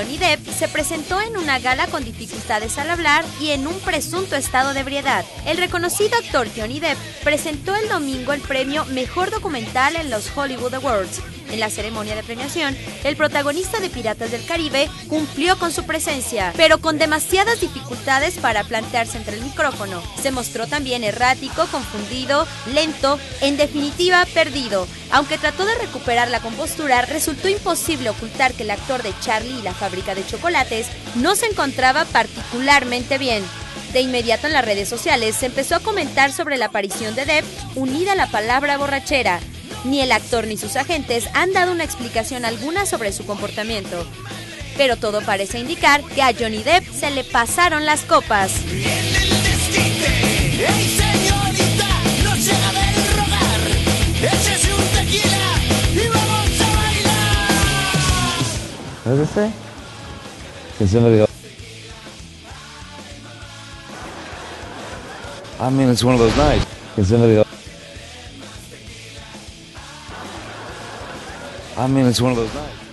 Johnny Depp se presentó en una gala con dificultades al hablar y en un presunto estado de ebriedad. El reconocido actor Johnny Depp presentó el domingo el premio Mejor Documental en los Hollywood Awards. En la ceremonia de premiación, el protagonista de Piratas del Caribe cumplió con su presencia, pero con demasiadas dificultades para plantearse entre el micrófono. Se mostró también errático, confundido, lento, en definitiva perdido. Aunque trató de recuperar la compostura, resultó imposible ocultar que el actor de Charlie y la fábrica de chocolates no se encontraba particularmente bien. De inmediato en las redes sociales se empezó a comentar sobre la aparición de Depp unida a la palabra borrachera. Ni el actor ni sus agentes han dado una explicación alguna sobre su comportamiento. Pero todo parece indicar que a Johnny Depp se le pasaron las copas. What does it say? Can somebody go? I mean, it's one of those nights. Can somebody go? I mean, it's one of those nights.